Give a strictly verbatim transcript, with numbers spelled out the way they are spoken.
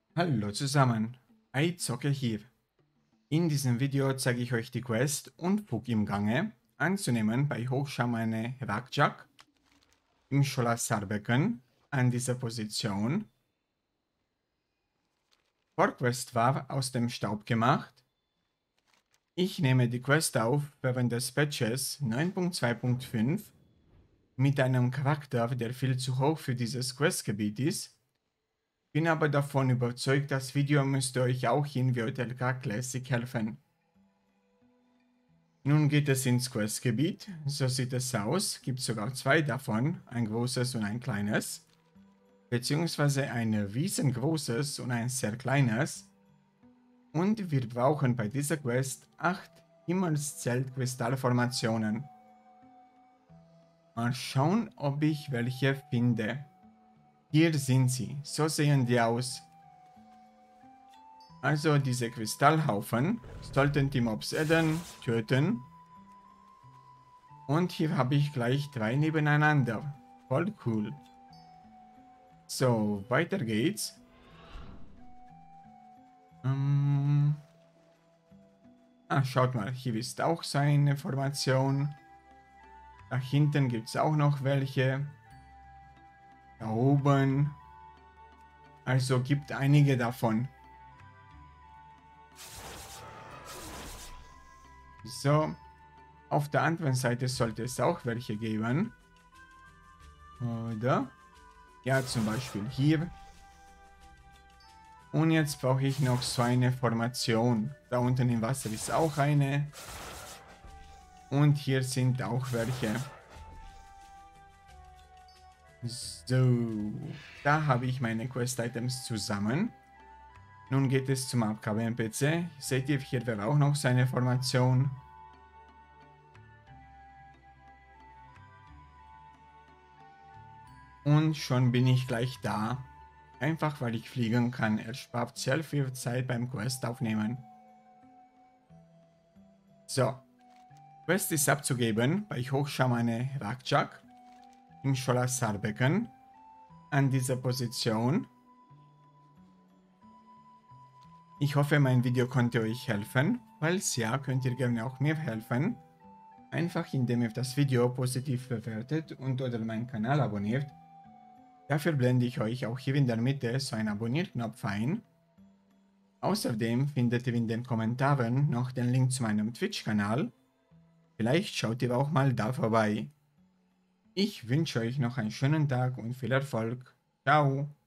Hallo zusammen, iZocke hier. In diesem Video zeige ich euch die Quest Unfug im Gange anzunehmen bei Hochschamane Rakjak im Scholasarbecken an dieser Position. Vorquest war aus dem Staub gemacht. Ich nehme die Quest auf während des Patches neun Punkt zwei Punkt fünf mit einem Charakter, der viel zu hoch für dieses Questgebiet ist. Bin aber davon überzeugt, das Video müsste euch auch in W T L K Classic helfen. Nun geht es ins Questgebiet, so sieht es aus, gibt sogar zwei davon, ein großes und ein kleines, beziehungsweise ein riesengroßes und ein sehr kleines. Und wir brauchen bei dieser Quest acht Himmelszelt-Kristallformationen. Mal schauen, ob ich welche finde. Hier sind sie, so sehen die aus. Also diese Kristallhaufen sollten die Mobs adden, töten. Und hier habe ich gleich drei nebeneinander. Voll cool. So, weiter geht's. Ähm ah, schaut mal, hier ist auch so eine Formation. Da hinten gibt es auch noch welche. Da oben. Also gibt einige davon. So, auf der anderen Seite sollte es auch welche geben. Oder? Ja, zum Beispiel hier. Und jetzt brauche ich noch so eine Formation. Da unten im Wasser ist auch eine. Und hier sind auch welche. So, da habe ich meine Quest-Items zusammen. Nun geht es zum Abgabe-N P C. Seht ihr, hier wäre auch noch seine Formation. Und schon bin ich gleich da. Einfach weil ich fliegen kann. Er spart sehr viel Zeit beim Quest aufnehmen. So. Quest ist abzugeben bei Hochschamane Rakjak im Scholasarbecken an dieser Position. Ich hoffe, mein Video konnte euch helfen. Falls ja, könnt ihr gerne auch mir helfen. Einfach indem ihr das Video positiv bewertet und oder meinen Kanal abonniert. Dafür blende ich euch auch hier in der Mitte so einen Abonnierknopf ein. Außerdem findet ihr in den Kommentaren noch den Link zu meinem Twitch-Kanal. Vielleicht schaut ihr auch mal da vorbei. Ich wünsche euch noch einen schönen Tag und viel Erfolg. Ciao!